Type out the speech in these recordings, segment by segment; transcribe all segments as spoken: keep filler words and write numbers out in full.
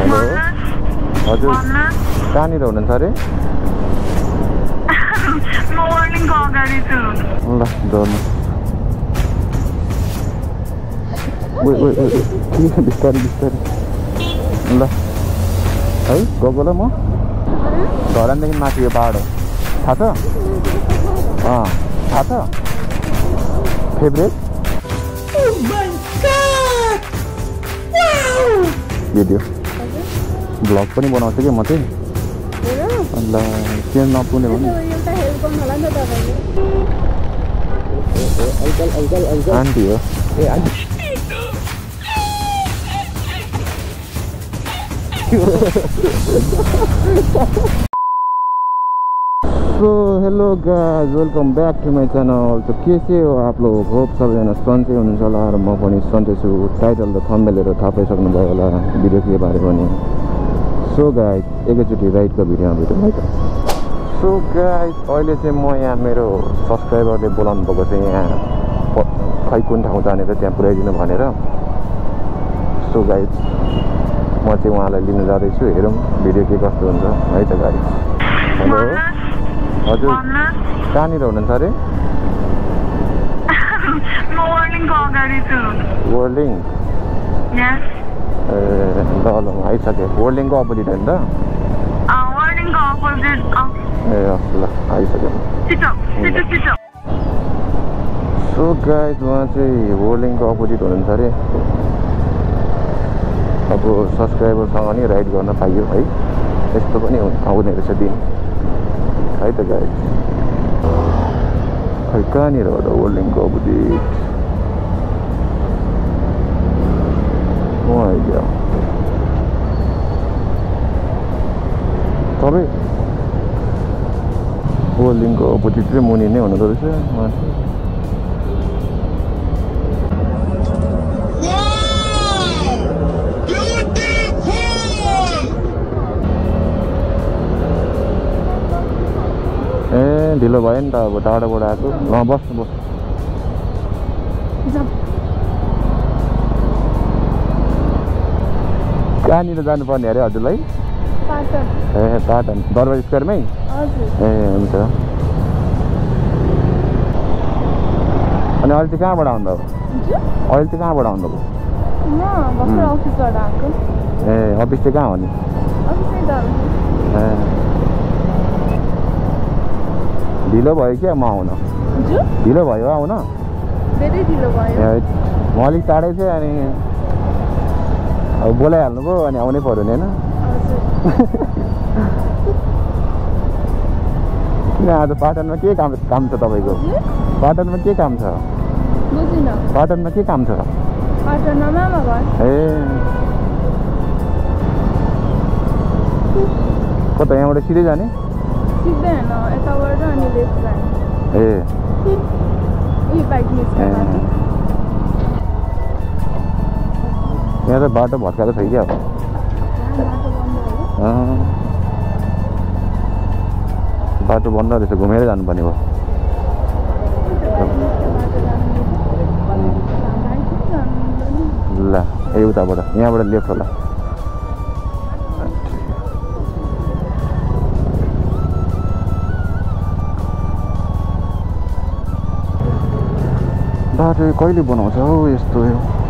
Hello हजुर कहाँनिर हुनुहुन्छ अरे म वार्निङको अगाडि छु ल जोड्नु ओइ ओइ ओइ के बिस्तारै बिस्तारै ल है गएको ल म धरानदेखि माथि यो पहाड हो थाहा छ अँ थाहा छ फेभरेट भिडियो भ्लग पनि बनाउँछु कि म चाहिँ अन्त के नपुग्ने भने आन्टी हो ए aunty so hello guys welcome back to my channel. तो कैसे हो आप लोग? होप सबैजना सन्चै हुनुहुन्छ होला र म पनि सन्चै छु। टाइटल र थम्बनेलहरु थाहा पाइसक्नुभयो होला भिडियो के बारे भने। सो गाइज एकैचोटि राइडको भिडियोमा भेटौँ है त। सो गाइज अहिले चाहिँ म यहाँ मेरो सब्सक्राइबरले बोलाउनु भएको छ यहाँ खै कुन ठाउँ जाने र त्यहाँ पुर्याइदिनु भनेर। सो गाइज म चाहिँ उहाँलाई लिन जाँदैछु, हेरौँ भिडियो के कस्तो हुन्छ है त गाइज। हेलो हजुर कहाँनिर हुनुहुन्छ अरे? म वार्निङको अगाडि छु। वर्लिङ यस ए ल ल आइसकेँ। वर्लिङको अपोजिट होइन त? अ वार्निङको अपोजिट ए ल आइसकेँ। छिटो छिटो छिटो। सो गाइज उहाँ चाहिँ वर्लिङको अपोजिट हुनुहुन्छ अरे। अब सब्सक्राइबरसँग नि राइड गर्न पाइयो है, यस्तो पनि आउने रहेछ दिन है त गाइज। खै कहाँनिर हो त वर्लिङको अपोजिट? आइडिया तपाईँ वर्लिङको अपोजिट चाहिँ मुनि नै हुनुहुँदो रहेछ। ए ढिलो भयो नि त, अब टाढोबाट आएको। ल बस्नु बस्नु। कहाँनिर जानुपर्ने अरे हजुरलाई? ए पाटन दरबार स्क्वायरमै? ए हुन्छ। अनि अहिले चाहिँ कहाँबाट आउँदा हो? अहिले चाहिँ कहाँबाट आउँदा हो? ए अफिस चाहिँ कहाँ हो नि? ए ढिलो भयो क्या म आउन? ढिलो भयो आउन? धेरै ढिलो भयो। म अलिक टाढै थिएँ अनि अब बोलाइहाल्नुभयो अनि आउनै पर्यो नि होइन? किन आज पाटनमा के काम काम छ तपाईँको? पाटनमा के काम छ? पाटनमा के काम छ? ए कता यहाँबाट सिधै जाने? सिधै हैन, यताबाट अनि लेफ्ट जाने। ए यही बाइक निस्केर यहाँ त बाटो भत्काएको छ क्या? बाटो बन्द रहेछ, घुमेर जानुपर्ने भयो। ल ए उताबाट यहाँबाट लेफ्ट होला। बाटो कहिले बनाउँछ हौ यस्तो?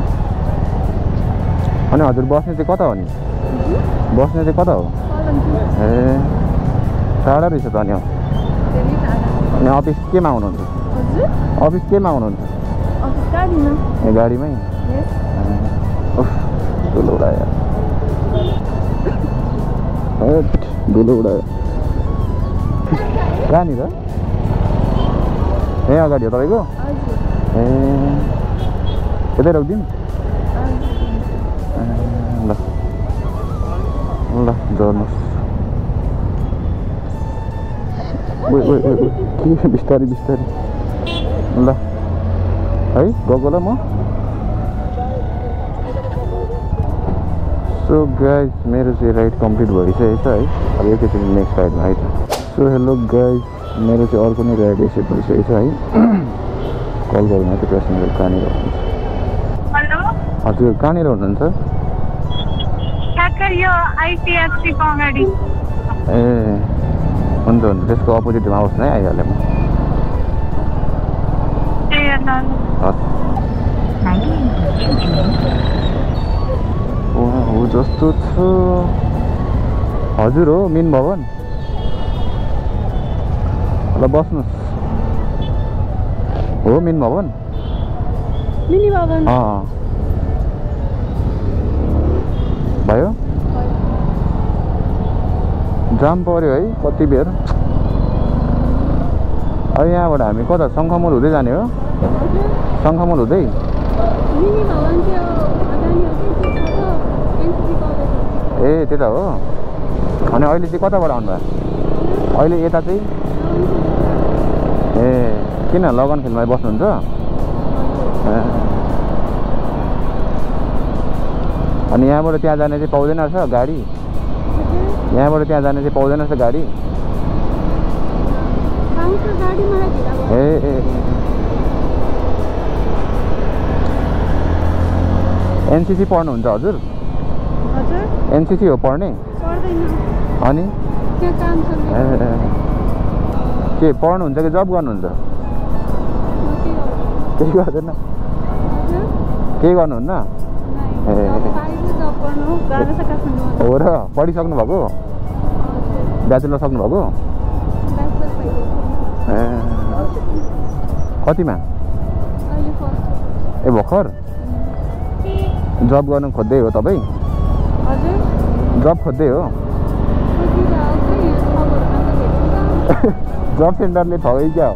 अनि हजुर बस्ने चाहिँ कता हो नि? बस्ने चाहिँ कता हो? ए टाढा रहेछ त। अनि अनि अफिस केमा आउनुहुन्छ? अफिस केमा आउनुहुन्छ? ए गाडीमै? धुलो उडायो धुलो उडायो। कहाँनिर? यहीँ अगाडि हो तपाईँको? ए यतै रोकिदिउँ? ल ल जोड्नुहोस्। ओइ ओइ ओइ के बिस्तारै बिस्तारै ल है गएको ल म। सो गाइज मेरो चाहिँ राइड कम्प्लिट भइसकेको छ है। अब एकैचोटि नेक्स्ट राइडमा है त। सो हेलो गाइज मेरो चाहिँ अर्को नै राइड रिसिभ भइसकेको छ है। कल गरौँ है त पेसेन्जर कहाँनिर हुनुहुन्छ? हेलो हजुर कहाँनिर हुनुहुन्छ? ठ्याक्कै हजुर यो आइसिएफसी को अगाडि। ए हुन्छ हुन्छ त्यसको अपोजिटमा आउनुहोस् न है आइहालेँ म। ए ल हस् हो जस्तो छ। हजुर हो मिन भवन। ल बस्नुहोस्। हो मिन भवन। मिनी भवन अँ भयो। जाम पर्यो है कति बेर। अब यहाँबाट हामी कता शङ्खमुल हुँदै जाने हो? शङ्खमुल हुँदै मिनी भवन त्यो अदानी हो कि त्यो छ एनसीसी कलेज। ए त्यता हो। अनि अहिले चाहिँ कताबाट आउनुभयो? अहिले यता चाहिँ ए किन लगन खेलमा बस्नुहुन्छ? अनि यहाँबाट त्यहाँ जाने चाहिँ पाउँदैन रहेछ गाडी? यहाँबाट त्यहाँ जाने चाहिँ पाउँदैन रहेछ गाडी? ए ए एनसीसी पढ्नुहुन्छ हजुर? हजुर एनसीसी हो पढ्ने? पढ्दैन। अनि त्यहाँ काम छ। ए के पढ्नुहुन्छ कि जब गर्नुहुन्छ? केही गर्दैन? केही गर्नुहुन्न? ए हो र पढिसक्नु भएको? ब्याचलर सक्नुभएको? ए कतिमा? ए भर्खर जब गर्नु खोज्दै हो तपाईँ? जब खोज्दै हो? जब सेन्टरले ठगै क्या हो?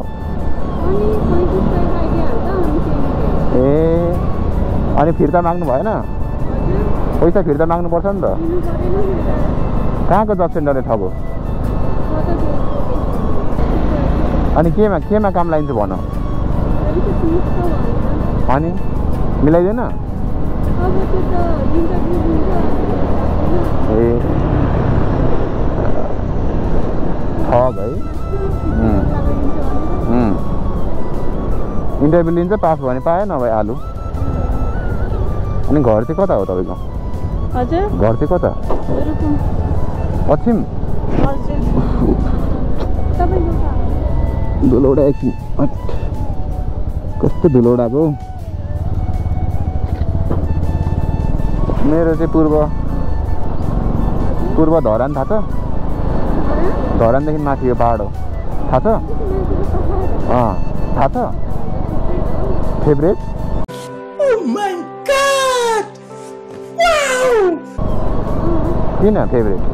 ए अनि फिर्ता माग्नु भएन? पैसा फिर्ता माग्नु पर्छ नि त। कहाँको जब सेन्टरले ठगो? अनि केमा केमा काम लाइन्छ भन? अनि मिलाइदैन? ए ठग है। इन्टरभ्यू लिन्छ पास भने पाएन नभए आलु। अनि घर चाहिँ कता हो तपाईँको? हजुर घर चाहिँ कता? पश्चिम धुलोडा एकछिन कस्तो धुलोडाको। मेरो चाहिँ पूर्व पूर्व धरान थाहा छ? धरानदेखि माथि यो पहाड हो थाहा छ? अँ थाहा छ? फेभरेट? किन फेभरेट?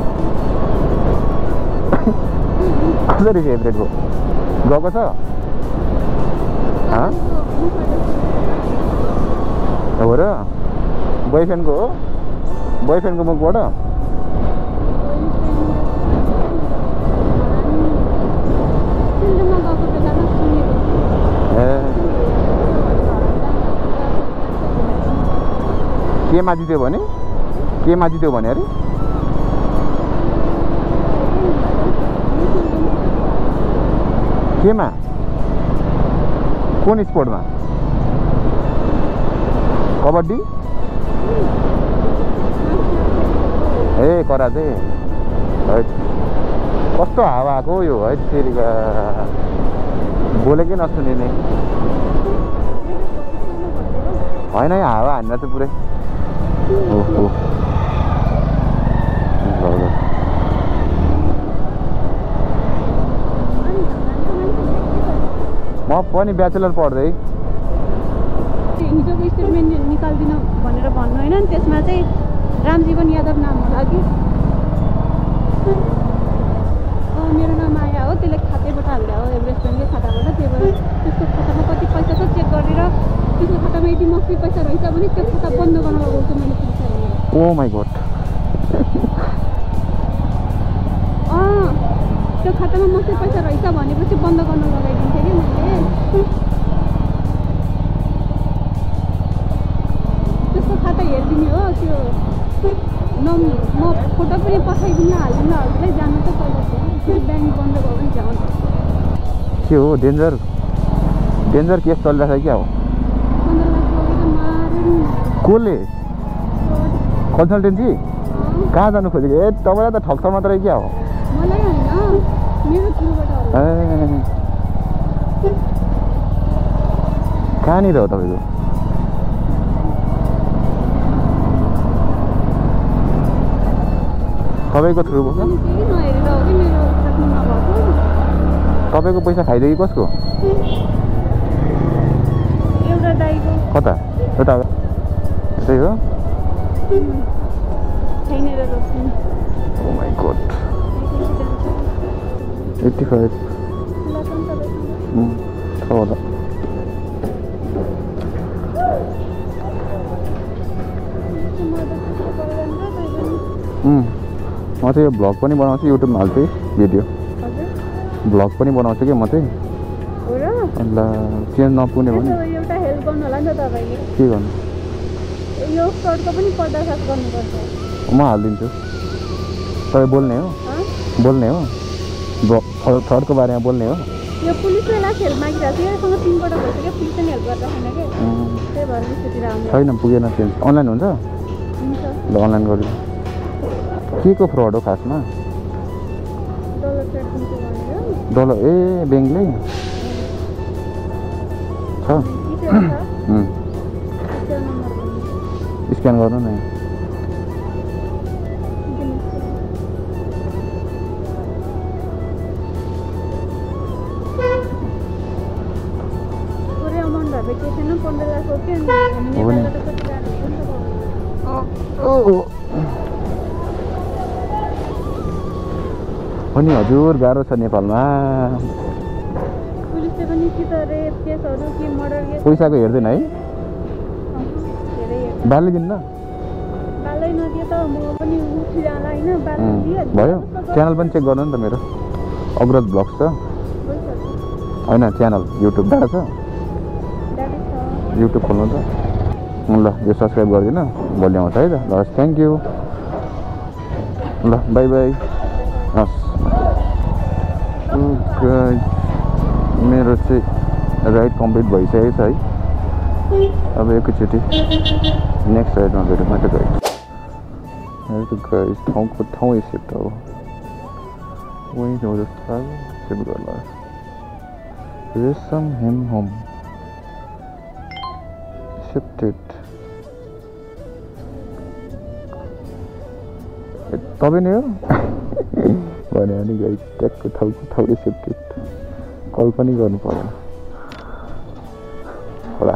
कसरी फेभरेट हो? गएको छ? हो र बोयफ्रेन्डको हो? बोयफ्रेन्डको मुखबाट? ए केमा जित्यो भने? केमा जित्यो भने अरे? केमा? कुन स्पोर्टमा? कबड्डी? ए कराते? कस्तो हावा आएको यो है फेरिका बोलेकै नसुनिने होइन है हावा हान्न चाहिँ पुरै। ओहो म पनि ब्याचलर पढ्दै हिजोको स्टेटमेन्ट निकाल्दिन भनेर भन्नु होइन। त्यसमा चाहिँ रामजीवन यादव नाम होला कि मेरो नाम आया हो त्यसले खातैबाट हाल्दा हो रेस्टुरेन्टले खाताबाट। त्यही भएर त्यसको खातामा कति पैसा छ चेक गरेर त्यसको खातामा यदि मस्ती पैसा रहेछ भने त्यो खाता बन्द गर्न लगाउँछु मैले पैसा। ओ माई गॉड अँ त्यो खातामा मस्ती पैसा रहेछ भनेपछि बन्द गर्न लगाइदिन्थेँ कि मैले। त्यसको खाता हेरिदिने हो त्यो नम् म फोटो पनि पठाइदिन हालिदिनु हजुरलाई जानु त पहिला त्यो ब्याङ्क बन्द भयो भने जाउँ। के हो डेन्जर डेन्जर केस चलिरहेको छ क्या हो? कसले? कन्सल्टेन्सी? कहाँ जानु खोजेको? ए तपाईँलाई त ठग्छ मात्रै क्या हो। मलाई होइन मेरो थ्रुबाट हो। ए कहाँनिर हो तपाईँको? तपाईँको थ्रु भएको? केही नहेरेर हो कि मेरो काट्नु नभएको। तपाईँको पैसा खाइदियो कि कसको? एउटा दाइको। कता? यता त्यही हो? छैनेर रोक्छु। Oh my God. Eighty five छ होला। म चाहिँ यो भ्लग पनि बनाउँछु, युट्युबमा हाल्छु भिडियो। भ्लग पनि बनाउँछु कि म चाहिँ। ल चेन्ज नपुग्ने भने एउटा हेल्प गर्नु होला नि त तपाईँले। के गर्नु? यो सर्टको पनि पर्दा साफ गर्नुपर्छ। म हालिदिन्छु। तपाईँ बोल्ने हो? बोल्ने हो? थर्डको बारेमा बोल्ने हो? यो पुलिसले लास्ट हेल्प मागिरहेको थियो, योसँग तिनपल्ट भइसक्यो, पुलिसले हेल्प गर्दा छैन कि त्यही भएर यस्तोतिर आउनु छैन, पुगेन चेन्ज। अनलाइन हुन्छ? ल अनलाइन गरिदिनु। के को फ्रड हो खासमा? डलर ए ब्याङ्कले छ? स्क्यान गर्नु न। अनि हजुर गाह्रो छ नेपालमा। पुलिसले पनि कि त रेप केसहरू कि मर्डर केस पैसाको हेर्दैन है? बालै दिन्न? बालै नदिए त म पनि उठिजाला हैन। बालै दिए भयो। च्यानल पनि चेक गर्नु नि त मेरो। अग्रज ब्लग्स छ होइन च्यानल युट्युबबाट छ? युट्युब खोल्नु त। ल यो सब्सक्राइब गरिदिनु, भोलि आउँछ है त। ल थ्याङ्क यू। ल बाई बाई। हस् मेरो चाहिँ राइड कम्प्लिट भइसकेको छ है। अब एकैचोटि नेक्स्ट राइडमा भेटौँ है त गाइड। गाइस ठाउँको ठाउँ सिफ्ट हो, वहीँ हो जस्तो सिफ्ट गर्ला। रेसम हेम होम शिफ्टेड। तपाईँ नै हो भने अनि गाइस ट्याकको ठाउँको ठाउँले शिफ्टेड। कल पनि गर्नु परेन होला।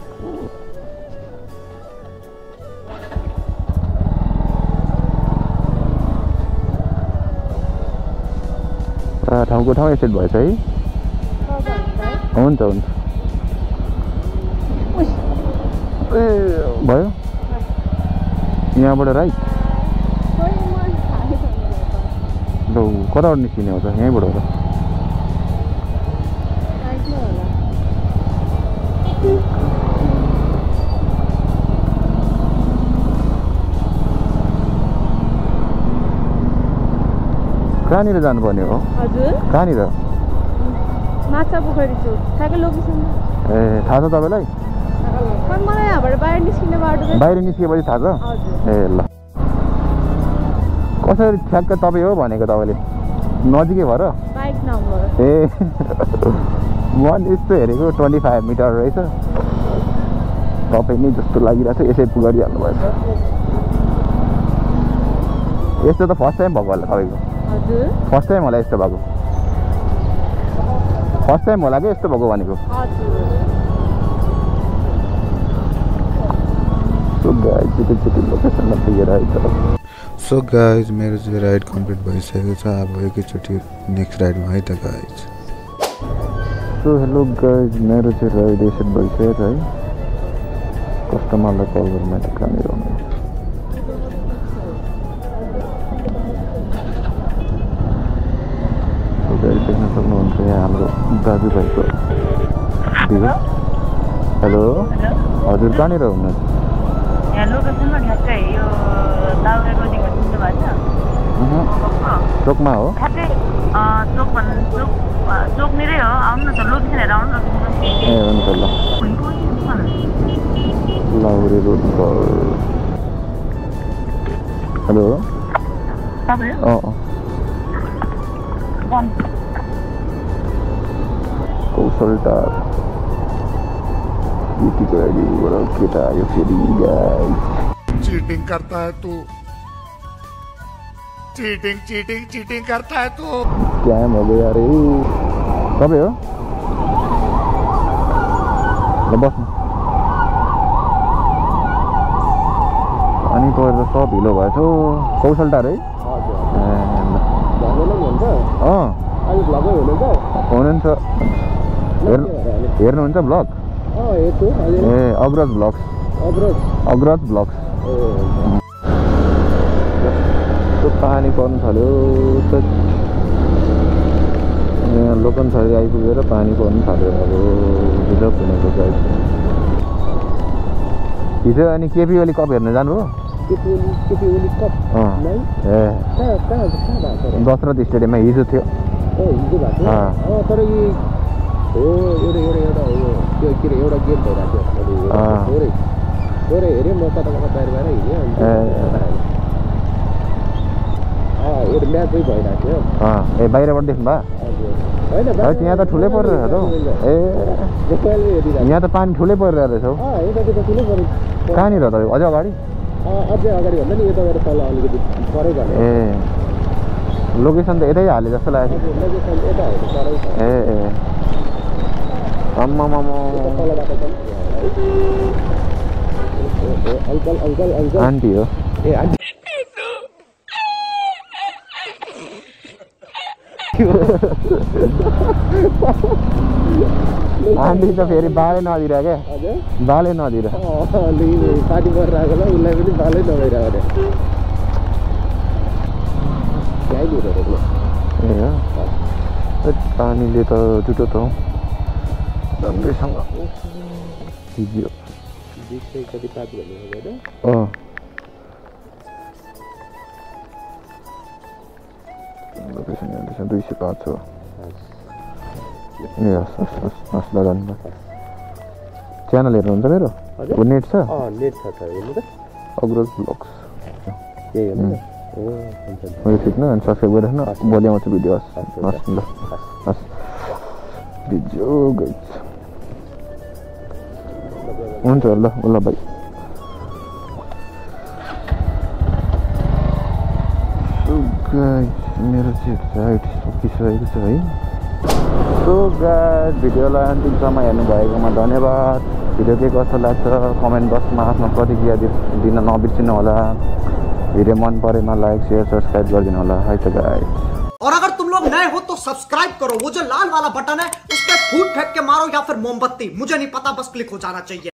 ठाउँको ठाउँ सेट भएछ है। हुन्छ हुन्छ ए भयो। यहाँबाट राइट ल कताबाट निस्किने हो त? यहीँबाट होला। कहाँनिर जानुपर्ने हो? हजुर कहाँनिर? माछा पोखरी छु। ठ्याक्कै लोकेसन ए थाहा छ तपाईँलाई? मलाई यहाँबाट बाहिर निस्किने बाटो बाहिर निस्किएपछि थाहा छ? ए ल कसरी ठ्याक्क तपाईँ हो भनेको तपाईँले? नजिकै भएर बाइक नम्बर ए म यस्तो हेरेको ट्वेन्टी फाइभ मिटर रहेछ। तपाईँ नै जस्तो लागिरहेको छ। यसै गरिहाल्नु भएछ। यस्तो त फर्स्ट टाइम भएको होला तपाईँको? हजुर फर्स्ट टाइम होला यस्तो भएको? फर्स्ट टाइम होला कि यस्तो भएको भनेको? सो गाइज छिटो लोकेसनमा पुगेर आइछ। सो गाइज मेरो चाहिँ राइड कम्प्लिट भइसकेको छ। अब एकैचोटि नेक्स्ट राइडमा है त गाइज। सो हेलो गाइज मेरो चाहिँ राइड एसेट भइसकेको छ है। कस्टमरलाई कल गरौँ त कहाँनिर आउनु। गाडी देख्न सक्नुहुन्छ यहाँ हाम्रो दाजुभाइको भिउ। हेलो हजुर कहाँनिर हुनुहुन्छ? यहाँ लोकेसनमा ठ्याक्कै यो दाउरेको दिनमा चिन्नु भएको छ? चोकमा हो? ठ्याक्कै चोक भन्नु चोक चोकनिरै हो। आउनु न त लोकेसन हेरेर आउनु न। ए हुन्छ ल। लाउरे रोड हेलो तपाईँ अँ अँ वन कौशलटा केटीको आइडीबाट केटा आयो फेरि गाइस चीटिंग करता है तू चीटिंग चीटिंग चीटिंग करता है तू स्क्याम हो गयो अरे तपाईँ हो ल बस्नु अनि परेर सब हिलो भएछ कौशलटा है अँ हुनुहुन्छ हेर्नु हेर्नुहुन्छ ब्लग ए अग्रज ब्लग्स अग्रज ब्लग्स त्यो पानी पर्नु थाल्यो त यहाँ लोकन छरी आइपुगेर पानी पर्नु थाल्यो अब रिजर्भ हुनेको गाइड हिजो अनि केपी ओली कप हेर्न जानुभयो ए दशरथ स्टेडियममा हिजो थियो तर हो एउटा एउटा एउटा हो त्यो के अरे एउटा गेम भइरहेको थियो थोरै थोरै हेऱ्यो म कता कता बाहिर बाहिर हिँड्यो अनि एउटा म्याच चाहिँ भइरहेको थियो ए बाहिरबाट देख्नु भयो होइन यहाँ त ठुलै परिरहेछ हौ ए यहाँ त पानी ठुलै परिरहेको रहेछ हौ यतातिर ठुलै पऱ्यो कहाँनिर त अझै अगाडि अझै अगाडि भन्दा नि यताबाट तल अलिकति परै भने ए लोकेसन त यतै हाले जस्तो लाग्यो लोकेसन यता हो परै ए ए अम्मा मामा अङ्कल अङ्कल अङ्कल आन्टी हो ए आन्टी आन्टी त फेरि बालै नदिएर क्या हजुर बालै नदिएर पार्टी गरेर आएको उसलाई पनि बालै नभइरहेको ए हो पानीले त जुटो त हौ राम्रैसँग भिज्यो कति पाँच भन्ने होइन अँ लोकेसन हेर्दैछ दुई सय पाँच हो ए हस् हस् हस् हस् ल धन्यवाद च्यानल हेर्नुहुन्छ मेरो नेट छ नेट छ त हेर्नु त अग्रज ब्लग्स ए हेर्नु मैले थिच्नु अनि सब्सक्राइब गरिराख्नु भोलि आउँछ भिडियो हस् हस् ल हस् भिडियो गइछ हुन्छ ल ल भाइ मेरो चाहिँ राइट सकिसकेको छ है सो गाइस भिडियोलाई अन्तिमसम्म हेर्नुभएकोमा धन्यवाद भिडियो के कस्तो लाग्छ कमेन्ट बक्समा आफ्नो प्रतिक्रिया दिन नबिर्सिनु होला वीडियो मन परेमा लाइक शेयर सब्सक्राइब गरिदिनु होला है त गाइस और अगर तुम लोग नए हो तो सब्सक्राइब करो वो जो लाल वाला बटन है उस पर फूट फेंक के मारो या फिर मोमबत्ती मुझे नहीं पता बस क्लिक हो जाना चाहिए।